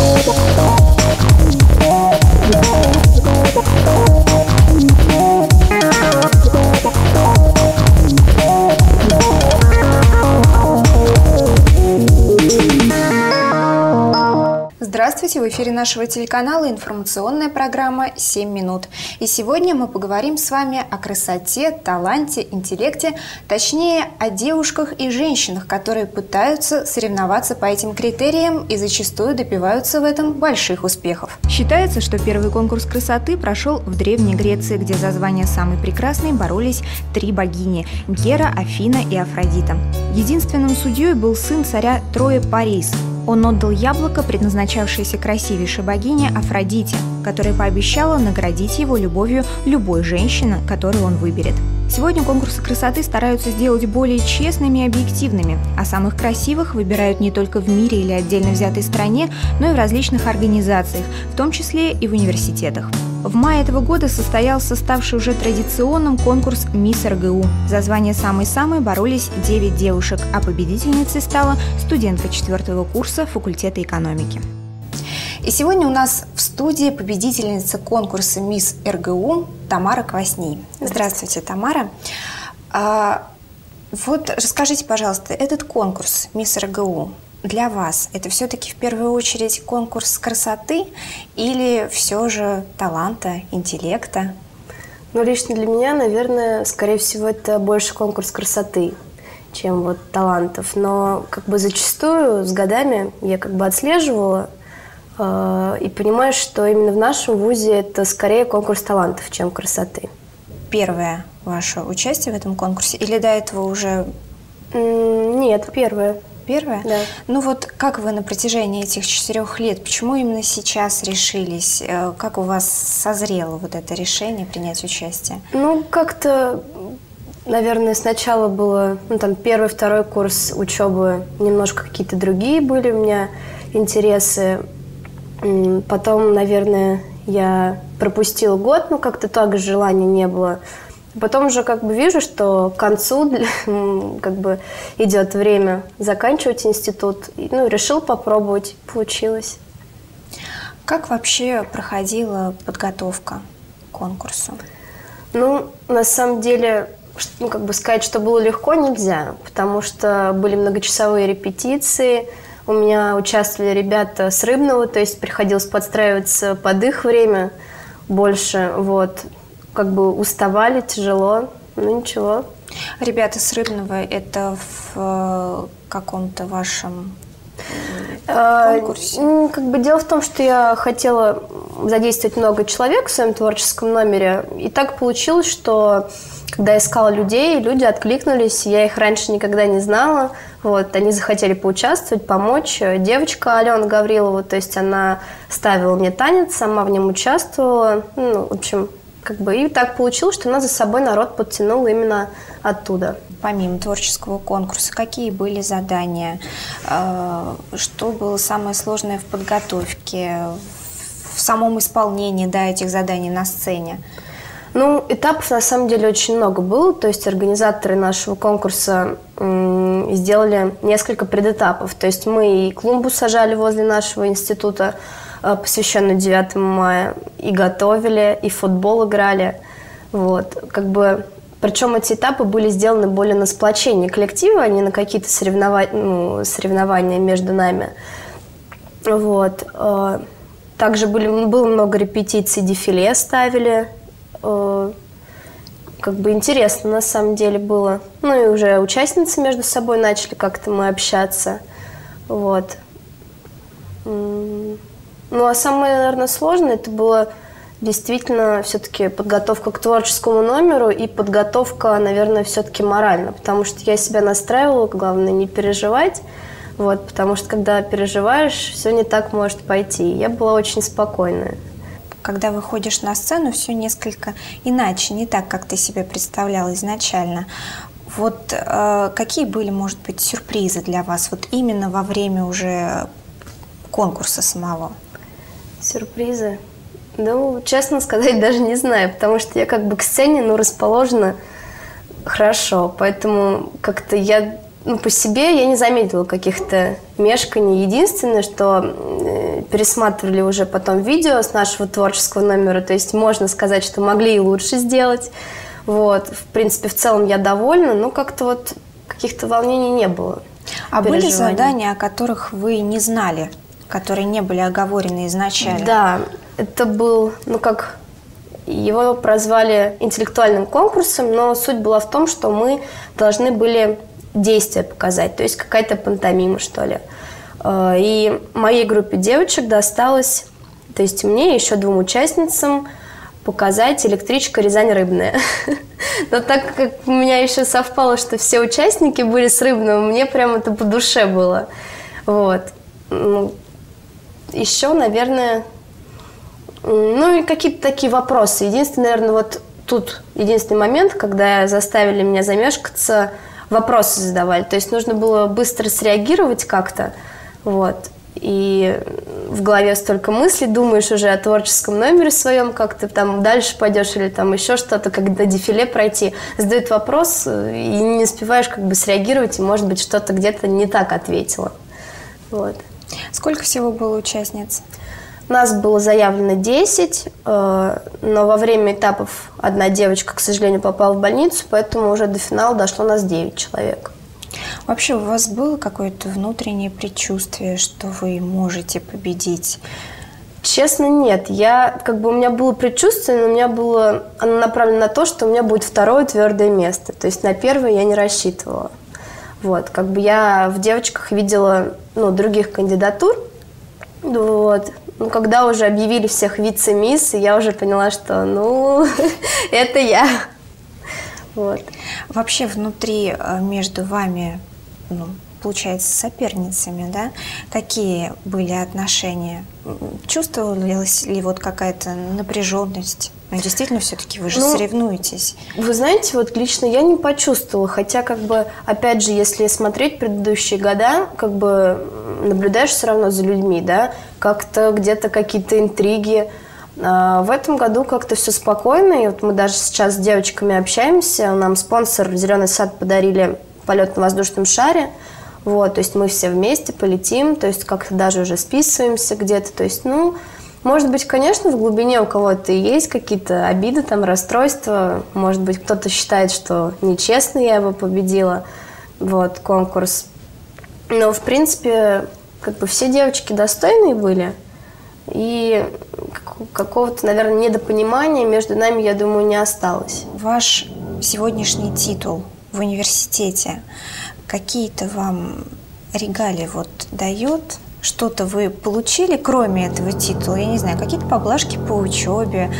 Здравствуйте! В эфире нашего телеканала информационная программа «7 минут». И сегодня мы поговорим с вами о красоте, таланте, интеллекте, точнее, о девушках и женщинах, которые пытаются соревноваться по этим критериям и зачастую добиваются в этом больших успехов. Считается, что первый конкурс красоты прошел в Древней Греции, где за звание самой прекрасной боролись 3 богини – Гера, Афина и Афродита. Единственным судьей был сын царя Трои Парис. Он отдал яблоко, предназначавшееся красивейшей богине Афродите, которая пообещала наградить его любовью любой женщины, которую он выберет. Сегодня конкурсы красоты стараются сделать более честными и объективными, а самых красивых выбирают не только в мире или отдельно взятой стране, но и в различных организациях, в том числе и в университетах. В мае этого года состоялся ставший уже традиционным конкурс «Мисс РГУ». За звание самой-самой боролись 9 девушек, а победительницей стала студентка 4-го курса факультета экономики. И сегодня у нас в студии победительница конкурса «Мисс РГУ» Тамара Квасни. Здравствуйте, Тамара. Вот расскажите, пожалуйста, этот конкурс «Мисс РГУ» для вас это все-таки в первую очередь конкурс красоты или все же таланта, интеллекта? Ну, лично для меня, наверное, скорее всего, это больше конкурс красоты, чем вот талантов. Но как бы зачастую с годами я как бы отслеживала и понимаю, что именно в нашем вузе это скорее конкурс талантов, чем красоты. Первое ваше участие в этом конкурсе или до этого уже? Нет, первое. Первое? Да. Ну вот как вы на протяжении этих 4 лет, почему именно сейчас решились? Как у вас созрело вот это решение принять участие? Ну, как-то, наверное, сначала было, там, 1-2 курс учебы, немножко какие-то другие были у меня интересы. Потом, наверное, я пропустила год, но как-то так же желания не было. Потом уже как бы вижу, что к концу как бы идет время заканчивать институт. Ну, решил попробовать, получилось. Как вообще проходила подготовка к конкурсу? Ну, на самом деле, как бы сказать, что было легко, нельзя, потому что были многочасовые репетиции. У меня участвовали ребята с Рыбного, то есть приходилось подстраиваться под их время больше, вот. Как бы уставали, тяжело, но ничего. Ребята с Рыбного, это в каком-то вашем конкурсе? Как бы дело в том, что я хотела задействовать много человек в своем творческом номере, и так получилось, что когда я искала людей, люди откликнулись, я их раньше никогда не знала, вот, они захотели поучаствовать, помочь. Девочка Алена Гаврилова, то есть она ставила мне танец, сама в нем участвовала, ну, в общем, как бы и так получилось, что она за собой народ подтянула именно оттуда. Помимо творческого конкурса, какие были задания? Что было самое сложное в подготовке, в самом исполнении, да, этих заданий на сцене? Ну, этапов на самом деле очень много было. То есть организаторы нашего конкурса сделали несколько предэтапов. То есть мы и клумбу сажали возле нашего института, посвященную 9 мая, и готовили, и в футбол играли. Вот, как бы, причем эти этапы были сделаны более на сплочение коллектива, а не на какие-то соревнования между нами. Вот. Также было много репетиций, дефиле ставили. Как бы интересно на самом деле было. Ну и уже участницы между собой начали как-то мы общаться. Вот. Ну, а самое, наверное, сложное это было действительно все-таки подготовка к творческому номеру и подготовка, наверное, все-таки морально, потому что я себя настраивала, главное, не переживать, вот, потому что когда переживаешь, все не так может пойти. Я была очень спокойная. Когда выходишь на сцену, все несколько иначе, не так, как ты себе представляла изначально. Вот какие были, может быть, сюрпризы для вас вот именно во время уже конкурса самого? Сюрпризы? Ну, честно сказать, даже не знаю, потому что я как бы к сцене, расположена хорошо, поэтому как-то я, по себе я не заметила каких-то мешканий. Единственное, что пересматривали уже потом видео с нашего творческого номера, то есть можно сказать, что могли и лучше сделать. Вот. В принципе, в целом я довольна, но как-то вот каких-то волнений не было. А были задания, о которых вы не знали, которые не были оговорены изначально? Да, это был, его прозвали интеллектуальным конкурсом, но суть была в том, что мы должны были действия показать, то есть какая-то пантомима, что ли. И моей группе девочек досталось, то есть мне и еще 2 участницам, показать «Электричка Рязань-Рыбная». Но так как у меня еще совпало, что все участники были с Рыбного, мне прям это по душе было. Вот. Еще, наверное, и какие-то такие вопросы. Единственный, наверное, вот тут единственный момент, когда заставили меня замешкаться, вопросы задавали. То есть нужно было быстро среагировать как-то. Вот. И в голове столько мыслей, думаешь уже о творческом номере своем, как ты там дальше пойдешь или там еще что-то, когда дефиле пройти. Задают вопрос, и не успеваешь как бы среагировать, и, может быть, что-то где-то не так ответила. Вот. Сколько всего было участниц? Нас было заявлено 10, но во время этапов одна девочка, к сожалению, попала в больницу, поэтому уже до финала дошло нас 9 человек. Вообще у вас было какое-то внутреннее предчувствие, что вы можете победить? Честно, нет. У меня было предчувствие, но у меня было оно направлено на то, что у меня будет 2-е твердое место. То есть на 1-е я не рассчитывала. Вот. Я в девочках видела других кандидатур. Вот. Когда уже объявили всех вице-мисс, я уже поняла, что это я. Вот. Вообще внутри между вами, получается, соперницами, да, какие были отношения? Чувствовалась ли вот какая-то напряженность? Действительно, все-таки вы же соревнуетесь. Вы знаете, вот лично я не почувствовала, хотя, опять же, если смотреть предыдущие года, наблюдаешь все равно за людьми, да, как-то где-то какие-то интриги. В этом году как-то все спокойно, и вот мы даже сейчас с девочками общаемся, нам спонсор «Зеленый сад» подарили полет на воздушном шаре, вот, то есть мы все вместе полетим, то есть как-то даже уже списываемся где-то, то есть, может быть, конечно, в глубине у кого-то и есть какие-то обиды, там, расстройства, может быть, кто-то считает, что нечестно я его победила, вот, конкурс, но, в принципе, все девочки достойные были. И какого-то, наверное, недопонимания между нами, я думаю, не осталось. Ваш сегодняшний титул в университете какие-то вам регалии дает? Что-то вы получили, кроме этого титула? Я не знаю, какие-то поблажки по учебе?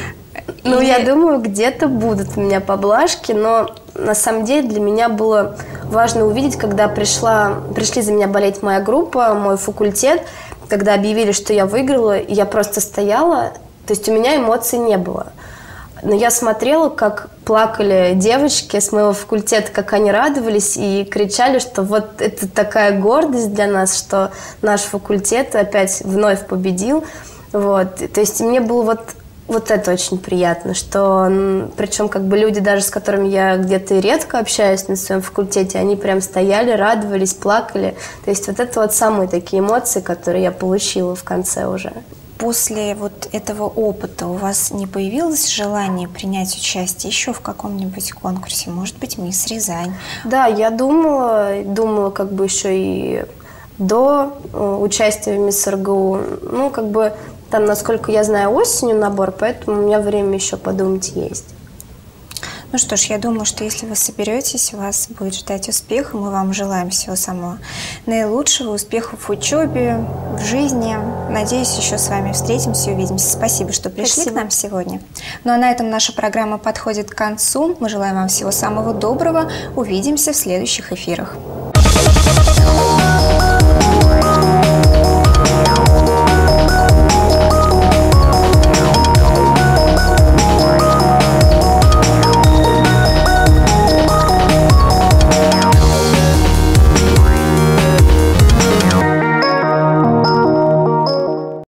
Я думаю, где-то будут у меня поблажки, но на самом деле для меня было важно увидеть, когда пришли за меня болеть моя группа, мой факультет, когда объявили, что я выиграла, и я просто стояла, то есть у меня эмоций не было. Но я смотрела, как плакали девочки с моего факультета, как они радовались и кричали, что вот это такая гордость для нас, что наш факультет опять вновь победил. Вот. То есть мне было вот это очень приятно, что причем люди, даже с которыми я где-то редко общаюсь на своем факультете, они прям стояли, радовались, плакали. То есть это самые такие эмоции, которые я получила в конце уже. После этого опыта у вас не появилось желание принять участие еще в каком-нибудь конкурсе? Может быть, «Мисс Рязань»? Да, я думала еще и до участия в «Мисс РГУ». Там, насколько я знаю, осенью набор, поэтому у меня время еще подумать есть. Ну что ж, я думаю, что если вы соберетесь, вас будет ждать успех, и мы вам желаем всего самого наилучшего, успехов в учебе, в жизни. Надеюсь, еще с вами встретимся и увидимся. Спасибо, что пришли к нам сегодня. Ну а на этом наша программа подходит к концу. Мы желаем вам всего самого доброго. Увидимся в следующих эфирах.